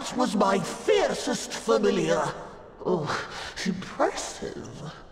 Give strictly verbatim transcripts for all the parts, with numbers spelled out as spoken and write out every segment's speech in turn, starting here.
That was my fiercest familiar. Oh, impressive.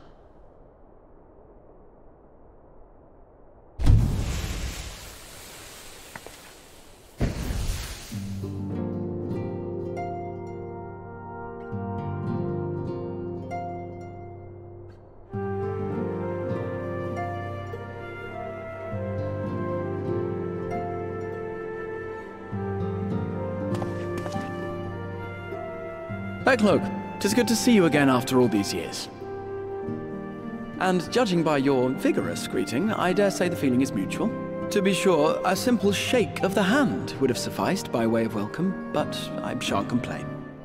Backlook, 'tis good to see you again after all these years. And judging by your vigorous greeting, I dare say the feeling is mutual. To be sure, a simple shake of the hand would have sufficed by way of welcome, but I shan't complain.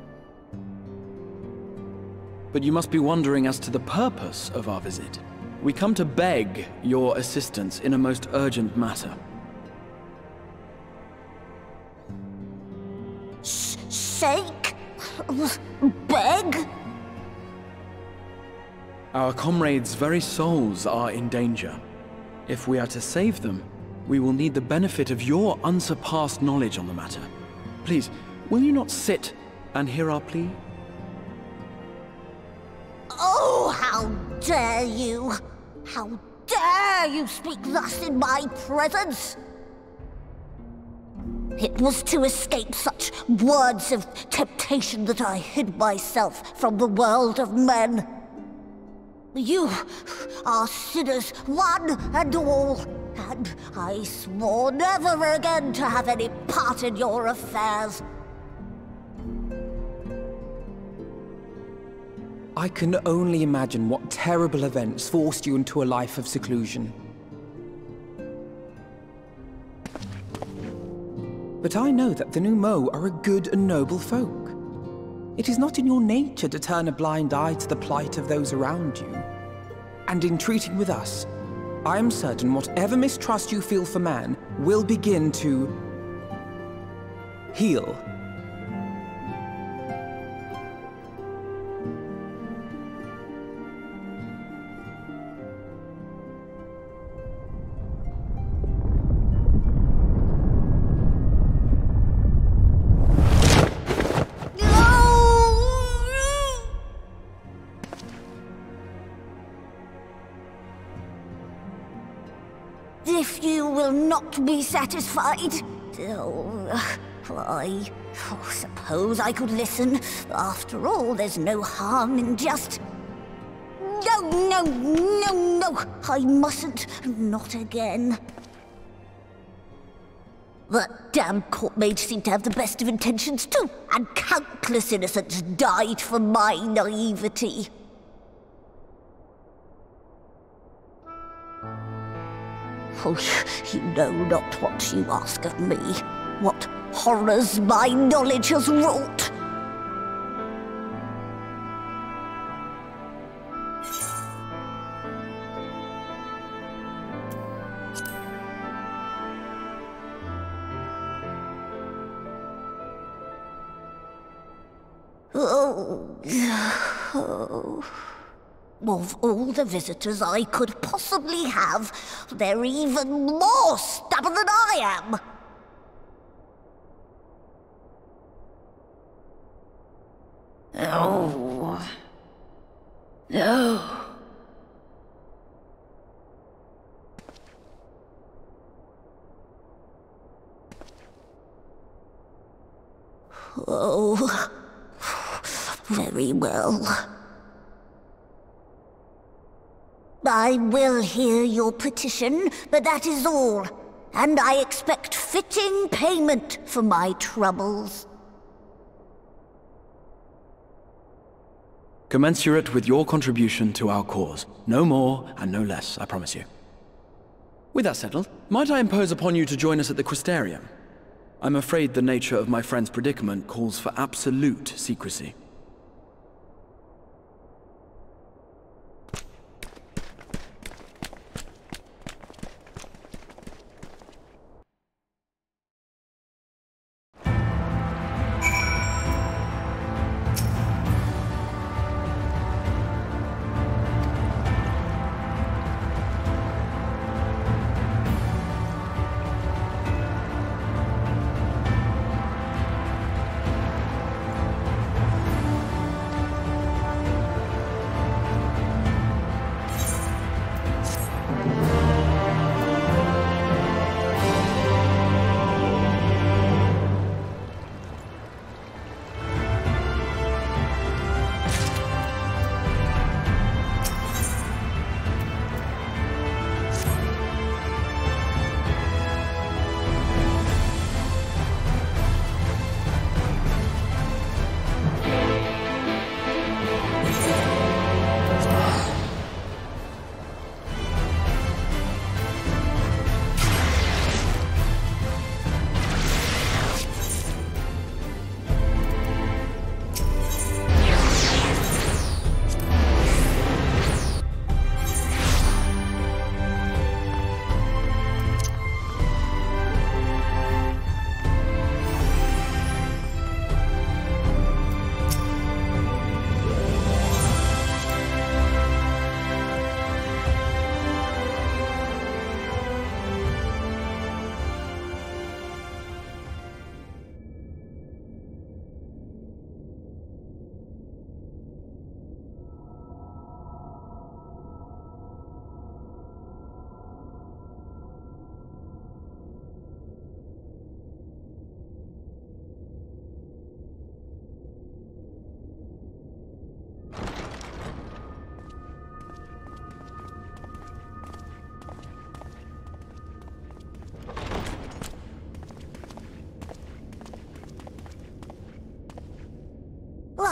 But you must be wondering as to the purpose of our visit. We come to beg your assistance in a most urgent matter. Sh shake? Beg? Our comrades' very souls are in danger. If we are to save them, we will need the benefit of your unsurpassed knowledge on the matter. Please, will you not sit and hear our plea? Oh, how dare you! How dare you speak thus in my presence! It was to escape such words of temptation that I hid myself from the world of men. You are sinners, one and all, and I swore never again to have any part in your affairs. I can only imagine what terrible events forced you into a life of seclusion. But I know that the Numo are a good and noble folk. It is not in your nature to turn a blind eye to the plight of those around you. And in treating with us, I am certain whatever mistrust you feel for man will begin to heal. If you will not be satisfied, oh, I oh, suppose I could listen. After all, there's no harm in just... No, no, no, no! I mustn't. Not again. That damn court mage seemed to have the best of intentions too, and countless innocents died for my naivety. Oh, you know not what you ask of me, what horrors my knowledge has wrought. Oh, oh. Of all the visitors I could possibly have, they're even more stubborn than I am. Oh. No. Oh. Very well. I will hear your petition, but that is all. And I expect fitting payment for my troubles. Commensurate with your contribution to our cause. No more and no less, I promise you. With that settled, might I impose upon you to join us at the Crystarium? I'm afraid the nature of my friend's predicament calls for absolute secrecy.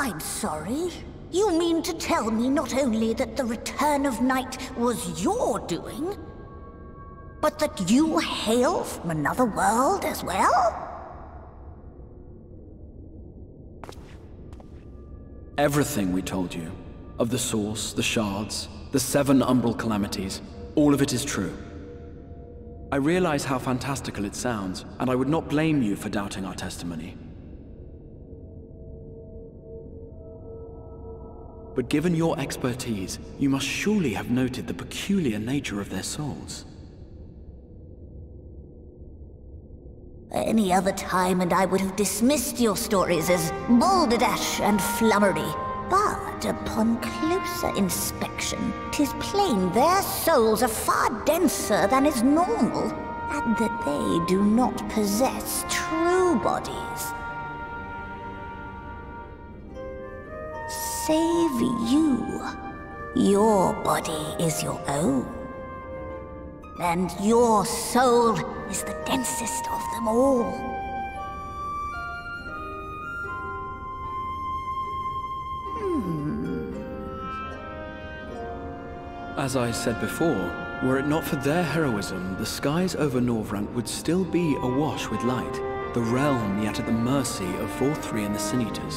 I'm sorry. You mean to tell me not only that the return of night was your doing, but that you hail from another world as well? Everything we told you, of the source, the shards, the seven umbral calamities, all of it is true. I realize how fantastical it sounds, and I would not blame you for doubting our testimony. But given your expertise, you must surely have noted the peculiar nature of their souls. Any other time and I would have dismissed your stories as balderdash and flummery. But upon closer inspection, 'tis plain their souls are far denser than is normal, and that they do not possess true bodies. Save you, your body is your own. And your soul is the densest of them all. Hmm. As I said before, were it not for their heroism, the skies over Norvrant would still be awash with light, the realm yet at the mercy of Vorthri and the Sin Eaters.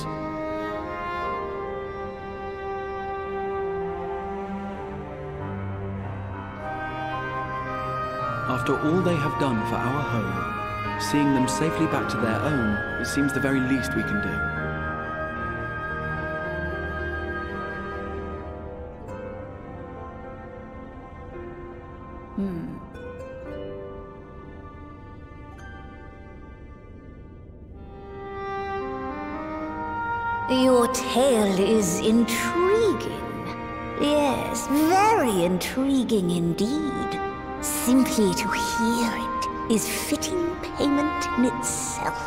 After all they have done for our home, seeing them safely back to their own, it seems the very least we can do. Hmm. Your tale is intriguing. Yes, very intriguing indeed. Simply to hear it is fitting payment in itself.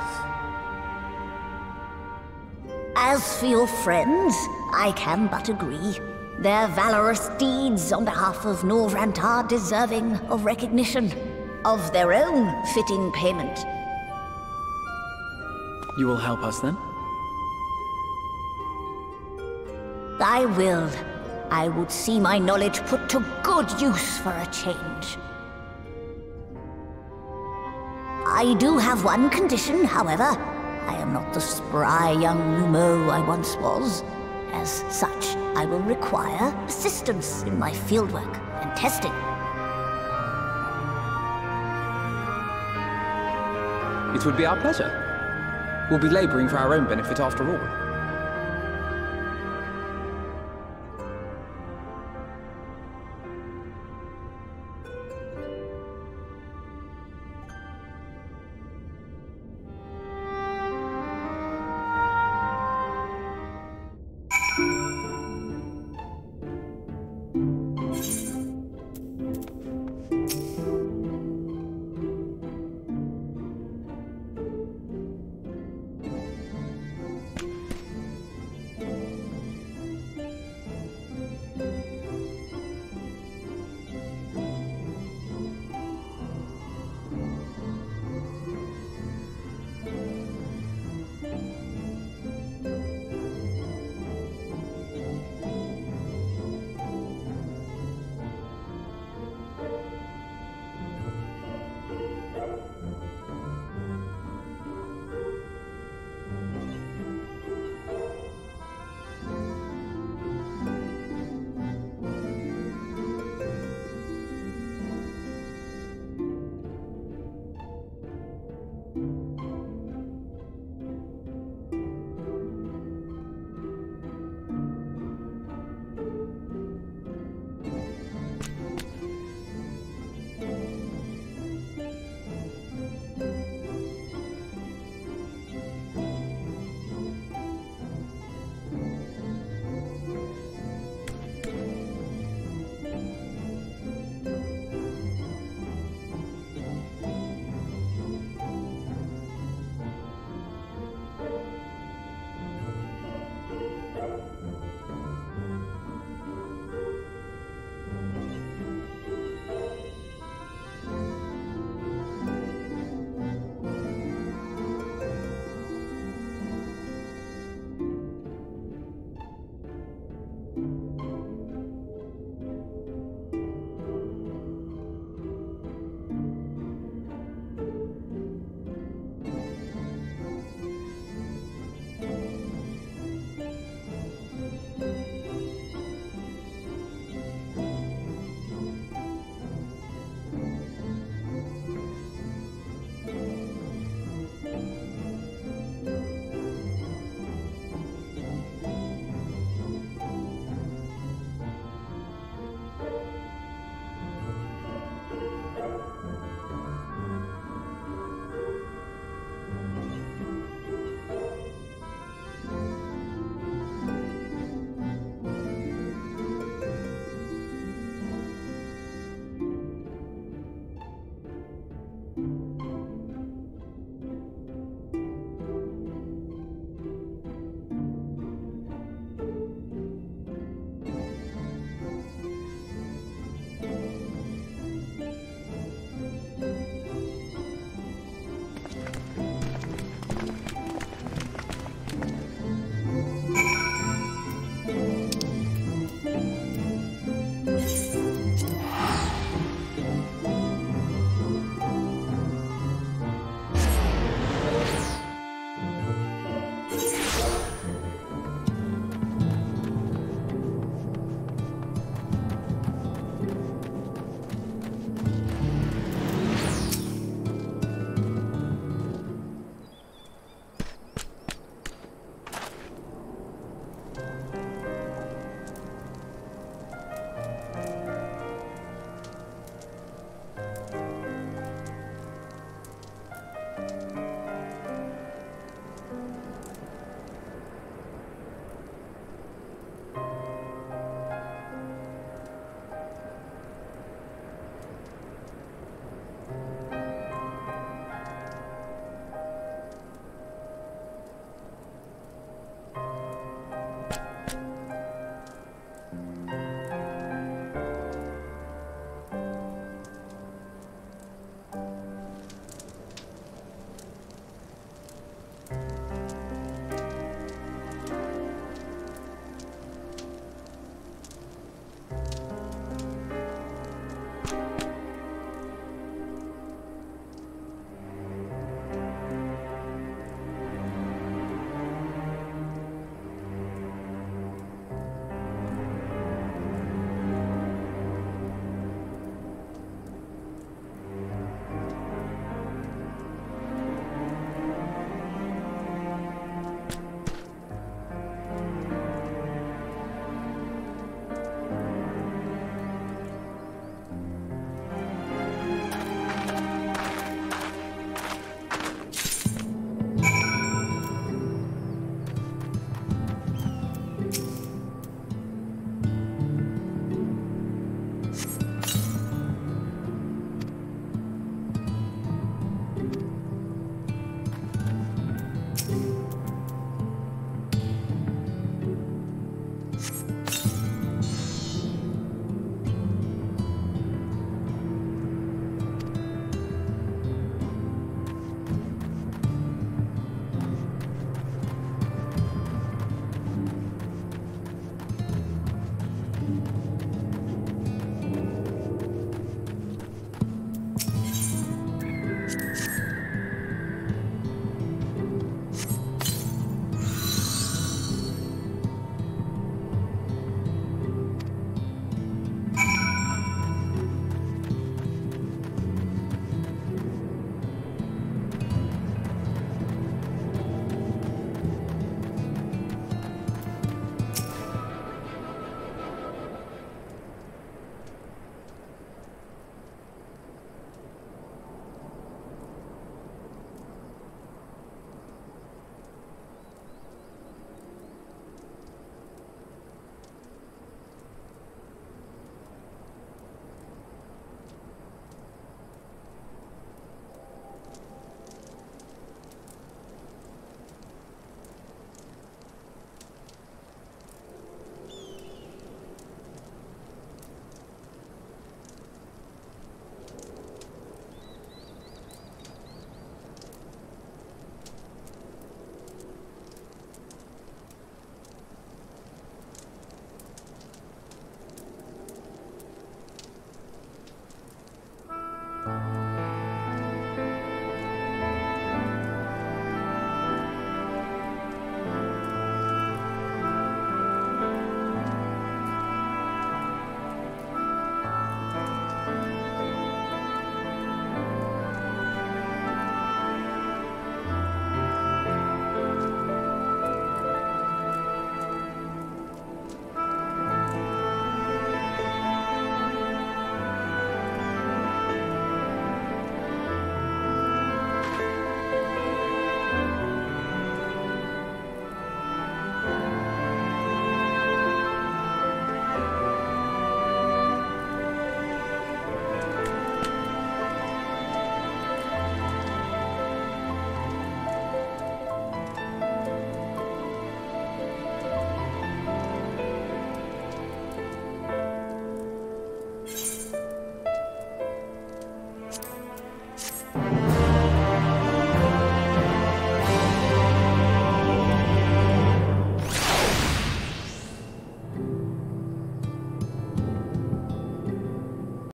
As for your friends, I can but agree. Their valorous deeds on behalf of Norvrant are deserving of recognition, of their own fitting payment. You will help us then? I will. I would see my knowledge put to good use for a change. I do have one condition, however. I am not the spry young Numo I once was. As such, I will require assistance in my fieldwork and testing. It would be our pleasure. We'll be laboring for our own benefit after all.